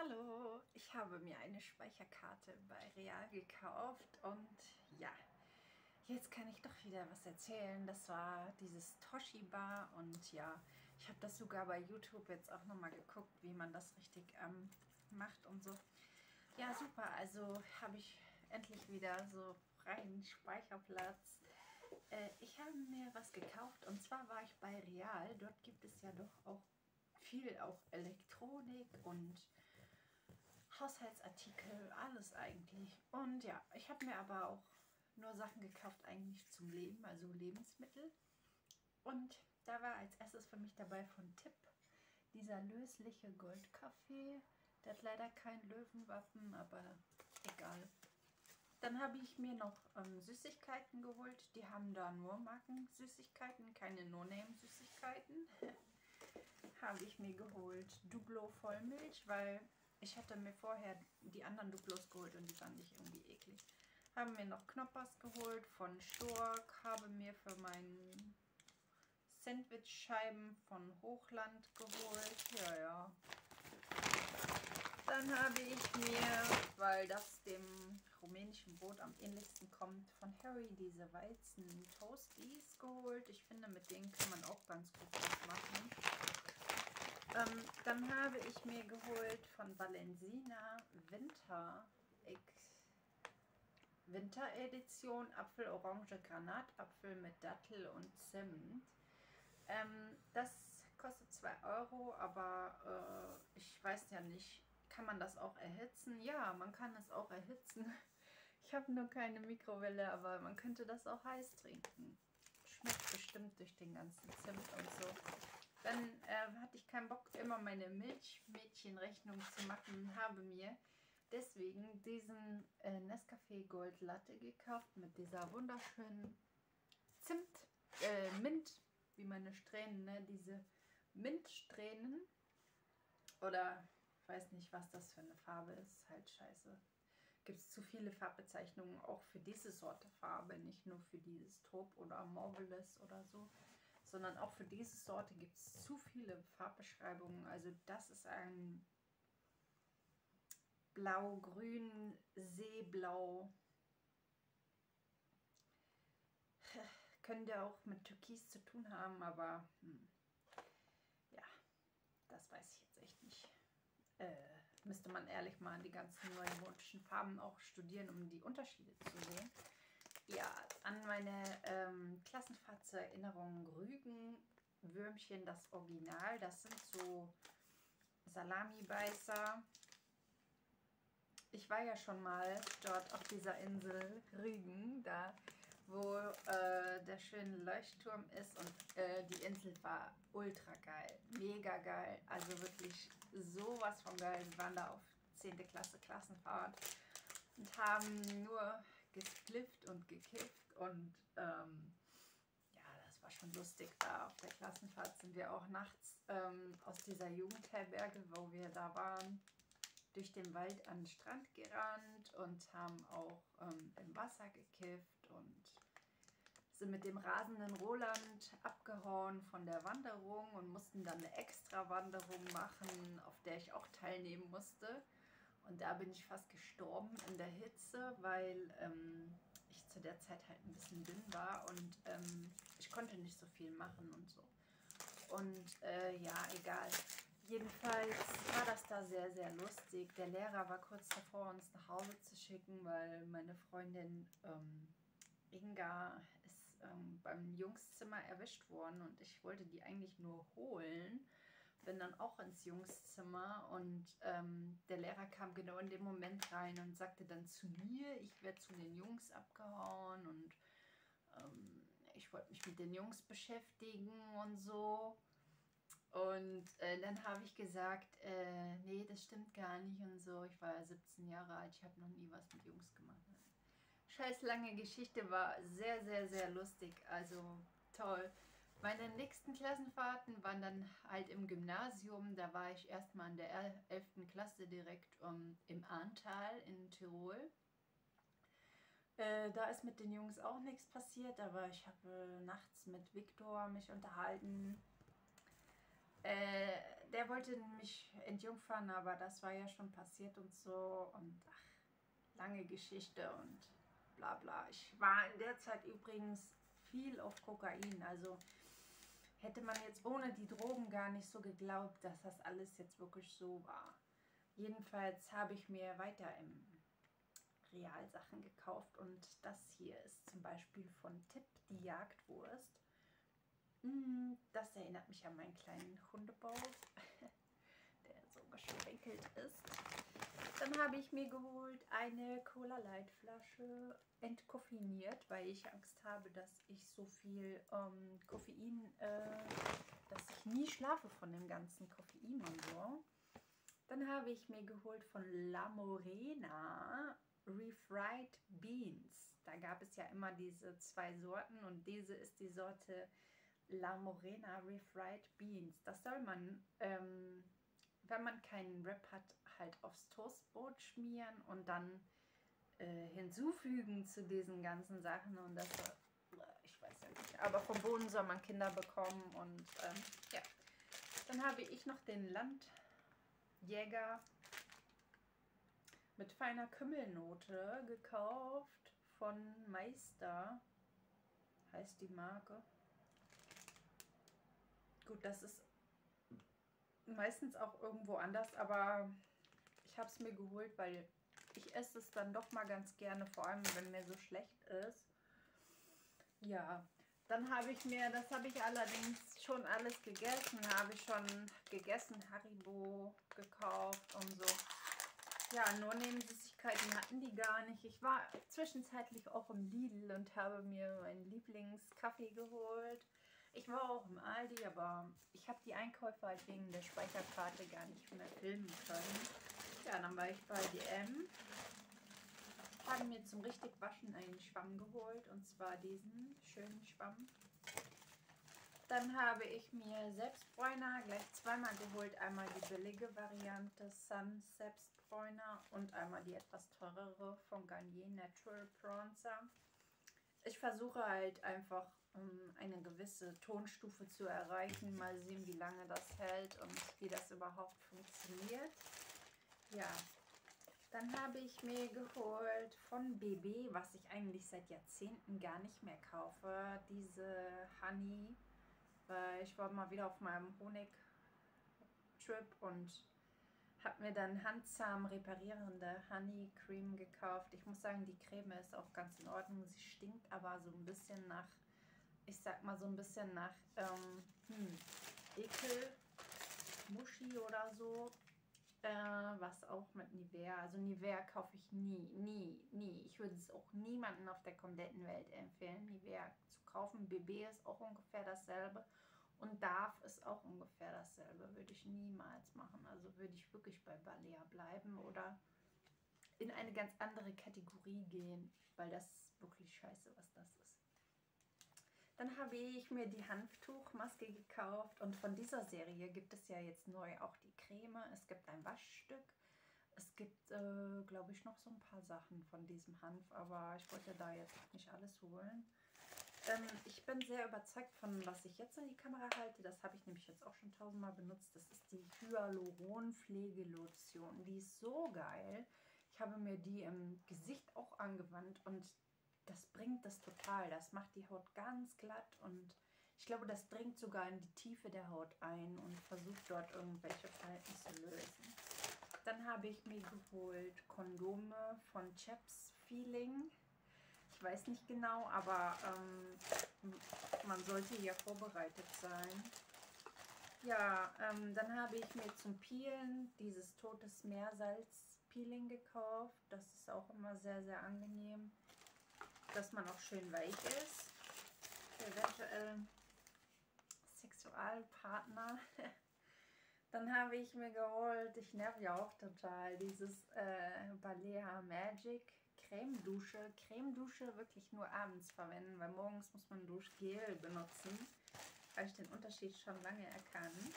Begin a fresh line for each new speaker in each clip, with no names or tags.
Hallo, ich habe mir eine Speicherkarte bei Real gekauft und ja, jetzt kann ich doch wieder was erzählen. Das war dieses Toshiba und ja, ich habe das sogar bei YouTube jetzt auch nochmal geguckt, wie man das richtig macht und so. Ja, super, also habe ich endlich wieder so freien Speicherplatz. Ich habe mir was gekauft und zwar war ich bei Real. Dort gibt es ja doch auch viel auch Elektronik und Haushaltsartikel, alles eigentlich. Und ja, ich habe mir aber auch nur Sachen gekauft eigentlich zum Leben, also Lebensmittel. Und da war als erstes für mich dabei von Tipp dieser lösliche Goldkaffee. Der hat leider kein Löwenwappen, aber egal. Dann habe ich mir noch Süßigkeiten geholt. Die haben da nur Markensüßigkeiten, keine No-Name-Süßigkeiten. Habe ich mir geholt Duplo Vollmilch, weil ich hatte mir vorher die anderen Duplos geholt und die fand ich irgendwie eklig. Habe mir noch Knoppers geholt von Schurk, habe mir für meinen Sandwichscheiben von Hochland geholt. Ja, ja. Dann habe ich mir, weil das dem rumänischen Brot am ähnlichsten kommt, von Harry diese Weizen-Toasties geholt. Ich finde, mit denen kann man auch ganz gut was machen. Dann habe ich mir geholt von Valensina Winteredition Apfel, Orange, Granatapfel mit Dattel und Zimt. Das kostet 2 Euro, aber ich weiß ja nicht, kann man das auch erhitzen? Ja, man kann es auch erhitzen. Ich habe nur keine Mikrowelle, aber man könnte das auch heiß trinken. Schmeckt bestimmt durch den ganzen Zimt und so. Dann hatte ich keinen Bock, immer meine Milchmädchenrechnung zu machen, habe mir deswegen diesen Nescafé Gold Latte gekauft mit dieser wunderschönen Mint, wie meine Strähnen, ne? Diese Mintsträhnen. Oder ich weiß nicht, was das für eine Farbe ist, halt scheiße. Gibt es zu viele Farbbezeichnungen auch für diese Sorte Farbe, nicht nur für dieses Taupe oder Marvelous oder so, sondern auch für diese Sorte gibt es zu viele Farbbeschreibungen. Also das ist ein Blau-Grün, Seeblau. Könnte auch mit Türkis zu tun haben, aber ja, das weiß ich jetzt echt nicht. Müsste man ehrlich mal die ganzen neumodischen Farben auch studieren, um die Unterschiede zu sehen. Ja, an meine Klassenfahrt zur Erinnerung Rügen, Würmchen, das Original. Das sind so Salami-Beißer. Ich war ja schon mal dort auf dieser Insel Rügen, da wo der schöne Leuchtturm ist und die Insel war ultra geil, mega geil, also wirklich sowas von geil. Wir waren da auf 10. Klasse Klassenfahrt und haben nur gesplifft und gekifft und ja, das war schon lustig. Da auf der Klassenfahrt sind wir auch nachts aus dieser Jugendherberge, wo wir da waren, durch den Wald an den Strand gerannt und haben auch im Wasser gekifft und sind mit dem rasenden Roland abgehauen von der Wanderung und mussten dann eine extra Wanderung machen, auf der ich auch teilnehmen musste. Und da bin ich fast gestorben in der Hitze, weil ich zu der Zeit halt ein bisschen dünn war und ich konnte nicht so viel machen und so. Und ja, egal. Jedenfalls war das da sehr, sehr lustig. Der Lehrer war kurz davor, uns nach Hause zu schicken, weil meine Freundin Inga ist beim Jungszimmer erwischt worden und ich wollte die eigentlich nur holen. Bin dann auch ins Jungszimmer und der Lehrer kam genau in dem Moment rein und sagte dann zu mir, ich werde zu den Jungs abgehauen und ich wollte mich mit den Jungs beschäftigen und so. Und dann habe ich gesagt, nee, das stimmt gar nicht und so. Ich war ja 17 Jahre alt, ich habe noch nie was mit Jungs gemacht. Scheiß lange Geschichte, war sehr, sehr, sehr lustig, also toll. Meine nächsten Klassenfahrten waren dann halt im Gymnasium. Da war ich erstmal in der 11. Klasse direkt im Ahrntal in Tirol. Da ist mit den Jungs auch nichts passiert, aber ich habe nachts mit Viktor mich unterhalten. der wollte mich entjungfern, aber das war ja schon passiert und so. Und ach, lange Geschichte und bla bla. Ich war in der Zeit übrigens viel auf Kokain. Also hätte man jetzt ohne die Drogen gar nicht so geglaubt, dass das alles jetzt wirklich so war. Jedenfalls habe ich mir weiter im Real Sachen gekauft und das hier ist zum Beispiel von Tipp, die Jagdwurst. Das erinnert mich an meinen kleinen Hundebauch, der so gesprenkelt ist. Dann habe ich mir geholt eine Cola Light Flasche, entkoffeiniert, weil ich Angst habe, dass ich so viel Koffein, dass ich nie schlafe von dem ganzen Koffein und so. Dann habe ich mir geholt von La Morena Refried Beans. Da gab es ja immer diese zwei Sorten und diese ist die Sorte La Morena Refried Beans. Das soll man, wenn man keinen Wrap hat, halt aufs Toastbrot schmieren und dann hinzufügen zu diesen ganzen Sachen. Und das, ich weiß ja nicht, aber vom Boden soll man Kinder bekommen. Und ja, dann habe ich noch den Landjäger mit feiner Kümmelnote gekauft von Meister, heißt die Marke. Gut, das ist meistens auch irgendwo anders, aber ich habe es mir geholt, weil ich esse es dann doch mal ganz gerne, vor allem wenn mir so schlecht ist. Ja, dann habe ich mir, das habe ich allerdings schon alles gegessen, habe ich schon gegessen, Haribo gekauft und so. Ja, nur Nebensüßigkeiten hatten die gar nicht. Ich war zwischenzeitlich auch im Lidl und habe mir meinen Lieblingskaffee geholt. Ich war auch im Aldi, aber ich habe die Einkäufe halt wegen der Speicherkarte gar nicht mehr filmen können. Ja, dann war ich bei DM. Habe mir zum richtig Waschen einen Schwamm geholt, und zwar diesen schönen Schwamm. Dann habe ich mir Selbstbräuner gleich zweimal geholt. Einmal die billige Variante Sun Selbstbräuner und einmal die etwas teurere von Garnier Natural Bronzer. Ich versuche halt einfach eine gewisse Tonstufe zu erreichen. Mal sehen, wie lange das hält und wie das überhaupt funktioniert. Ja, dann habe ich mir geholt von BB, was ich eigentlich seit Jahrzehnten gar nicht mehr kaufe, diese Honey. Weil ich war mal wieder auf meinem Honigtrip und habe mir dann handzahm reparierende Honey Cream gekauft. Ich muss sagen, die Creme ist auch ganz in Ordnung. Sie stinkt aber so ein bisschen nach, ich sag mal so ein bisschen nach Ekel, Muschi oder so. Was auch mit Nivea. Also Nivea kaufe ich nie. Ich würde es auch niemandem auf der kompletten Welt empfehlen, Nivea zu kaufen. BB ist auch ungefähr dasselbe. Und Dove ist auch ungefähr dasselbe. Würde ich niemals machen. Also würde ich wirklich bei Balea bleiben oder in eine ganz andere Kategorie gehen, weil das ist wirklich scheiße, was das ist. Dann habe ich mir die Hanftuchmaske gekauft und von dieser Serie gibt es ja jetzt neu auch die Creme. Es gibt ein Waschstück. Es gibt, glaube ich, noch so ein paar Sachen von diesem Hanf, aber ich wollte da jetzt nicht alles holen. Ich bin sehr überzeugt von, was ich jetzt in die Kamera halte. Das habe ich nämlich jetzt auch schon tausendmal benutzt. Das ist die Hyaluron-Pflegelotion. Die ist so geil. Ich habe mir die im Gesicht auch angewandt und das bringt das total. Das macht die Haut ganz glatt und ich glaube, das dringt sogar in die Tiefe der Haut ein und versucht dort irgendwelche Falten zu lösen. Dann habe ich mir geholt Kondome von Chaps Feeling. Ich weiß nicht genau, aber man sollte hier vorbereitet sein. Ja, dann habe ich mir zum Peelen dieses Totes Meersalz Peeling gekauft. Das ist auch immer sehr, sehr angenehm, dass man auch schön weich ist. Für eventuell Sexualpartner. Dann habe ich mir geholt, ich nerv ja auch total, dieses Balea Magic Creme-Dusche. Creme-Dusche wirklich nur abends verwenden, weil morgens muss man Duschgel benutzen. Habe ich den Unterschied schon lange erkannt.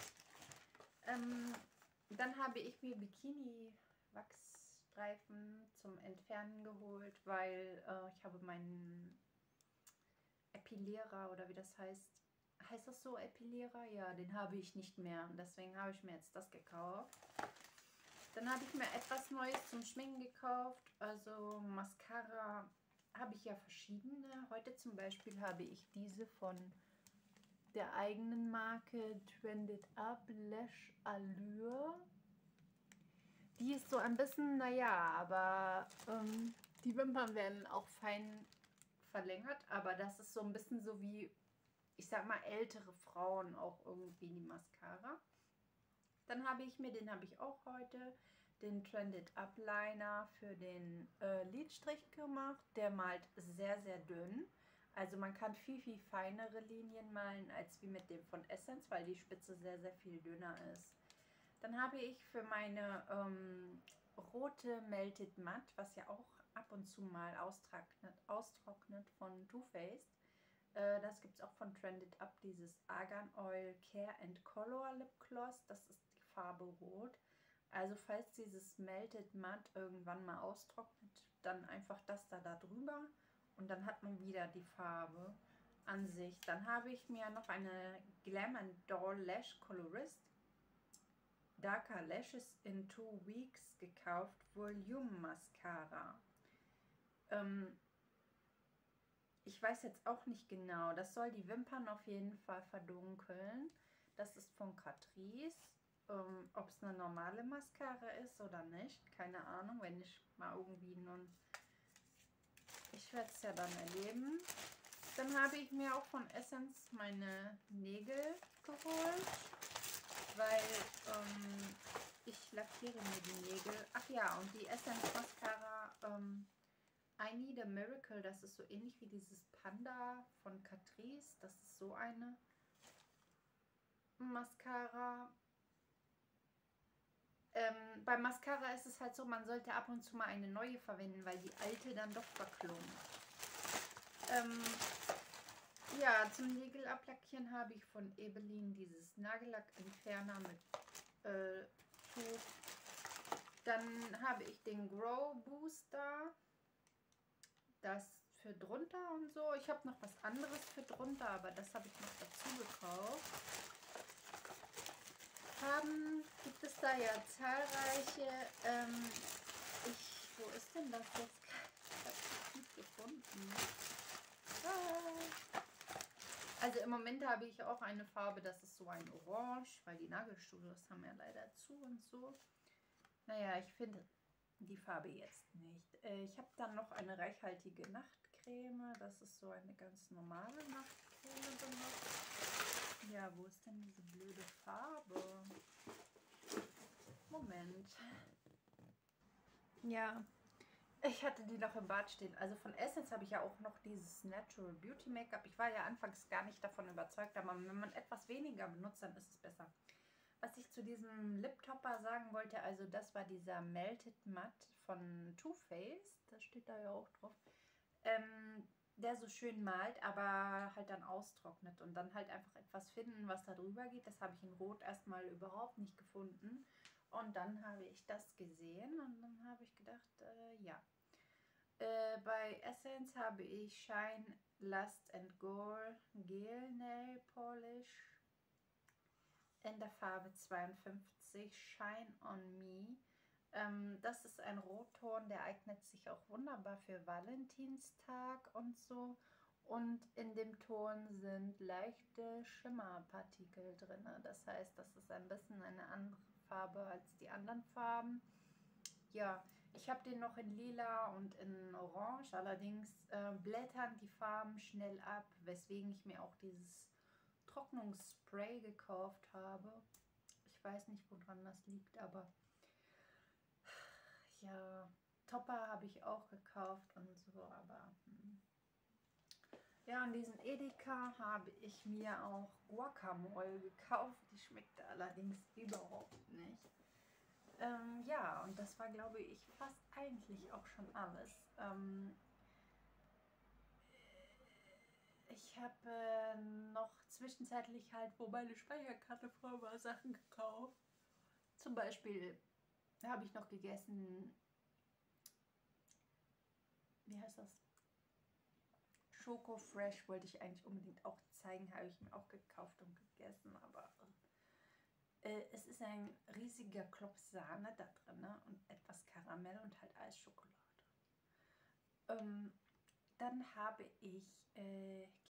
Dann habe ich mir Bikini-Wachsstreifen zum Entfernen geholt, weil ich habe meinen Epilierer oder wie das heißt heißt das so, Epilierer? Ja, den habe ich nicht mehr. Und deswegen habe ich mir jetzt das gekauft. Dann habe ich mir etwas Neues zum Schminken gekauft. Also Mascara habe ich ja verschiedene. Heute zum Beispiel habe ich diese von der eigenen Marke Trended Up Lash Allure. Die ist so ein bisschen, naja, aber die Wimpern werden auch fein verlängert. Aber das ist so ein bisschen so wie, ich sag mal, ältere Frauen auch irgendwie die Mascara. Dann habe ich mir, den habe ich auch heute, den Trended Up Liner für den Lidstrich gemacht. Der malt sehr, sehr dünn. Also man kann viel, viel feinere Linien malen als wie mit dem von Essence, weil die Spitze sehr, sehr viel dünner ist. Dann habe ich für meine rote Melted Matte, was ja auch ab und zu mal austrocknet von Too Faced. Das gibt es auch von Trended Up, dieses Argan Oil Care and Color Lip Gloss. Das ist die Farbe Rot. Also falls dieses Melted Matte irgendwann mal austrocknet, dann einfach das da drüber und dann hat man wieder die Farbe an sich. Dann habe ich mir noch eine Glam Doll Lash Colorist Darker Lashes in 2 Weeks gekauft, Volume Mascara. Ich weiß jetzt auch nicht genau, das soll die Wimpern auf jeden Fall verdunkeln. Das ist von Catrice. Ob es eine normale Mascara ist oder nicht, keine Ahnung, wenn ich mal irgendwie nun... Ich werde es ja dann erleben. Dann habe ich mir auch von Essence meine Nägel geholt, weil ich lackiere mir die Nägel. Ach ja, und die Essence Mascara I Need a Miracle, das ist so ähnlich wie dieses Panda von Catrice. Das ist so eine Mascara. Bei Mascara ist es halt so, man sollte ab und zu mal eine neue verwenden, weil die alte dann doch verklumpt. Ja, zum Nägel ablackieren habe ich von Ebelin dieses Nagellack-Entferner mit Tuch. Dann habe ich den Grow Booster. Das für drunter und so. Ich habe noch was anderes für drunter, aber das habe ich noch dazu gekauft. Farben gibt es da ja zahlreiche. Wo ist denn das jetzt? Ich habe es nicht gefunden. Also im Moment habe ich auch eine Farbe, das ist so ein Orange, weil die Nagelstudios haben ja leider zu und so. Naja, ich finde die Farbe jetzt nicht. Ich habe dann noch eine reichhaltige Nachtcreme. Das ist so eine ganz normale Nachtcreme benutzt. Ja, wo ist denn diese blöde Farbe? Moment. Ja, ich hatte die noch im Bad stehen. Also von Essence habe ich ja auch noch dieses Natural Beauty Make-up. Ich war ja anfangs gar nicht davon überzeugt, aber wenn man etwas weniger benutzt, dann ist es besser. Was ich zu diesem Lip Topper sagen wollte, also das war dieser Melted Matte von Too Faced, das steht da ja auch drauf, der so schön malt, aber halt dann austrocknet und dann halt einfach etwas finden, was da drüber geht. Das habe ich in Rot erstmal überhaupt nicht gefunden und dann habe ich das gesehen und dann habe ich gedacht, ja. Bei Essence habe ich Shine Lust and Gore Gel Nail Polish in der Farbe 52, Shine on Me. Das ist ein Rotton, der eignet sich auch wunderbar für Valentinstag und so. Und in dem Ton sind leichte Schimmerpartikel drin. Das heißt, das ist ein bisschen eine andere Farbe als die anderen Farben. Ja, ich habe den noch in lila und in orange. Allerdings blättern die Farben schnell ab, weswegen ich mir auch dieses Trocknungsspray gekauft habe. Ich weiß nicht, woran das liegt, aber ja, Topper habe ich auch gekauft und so, aber ja, und diesen Edeka habe ich mir auch Guacamole gekauft. Die schmeckte allerdings überhaupt nicht. Ja, und das war, glaube ich, fast eigentlich auch schon alles. Ich habe noch zwischenzeitlich halt, wo meine Speicherkarte voll war, Sachen gekauft. Zum Beispiel habe ich noch gegessen, wie heißt das? Schoko Fresh wollte ich eigentlich unbedingt auch zeigen, habe ich mir auch gekauft und gegessen, aber es ist ein riesiger Klopf Sahne da drin, ne? Und etwas Karamell und halt Eisschokolade. Dann habe ich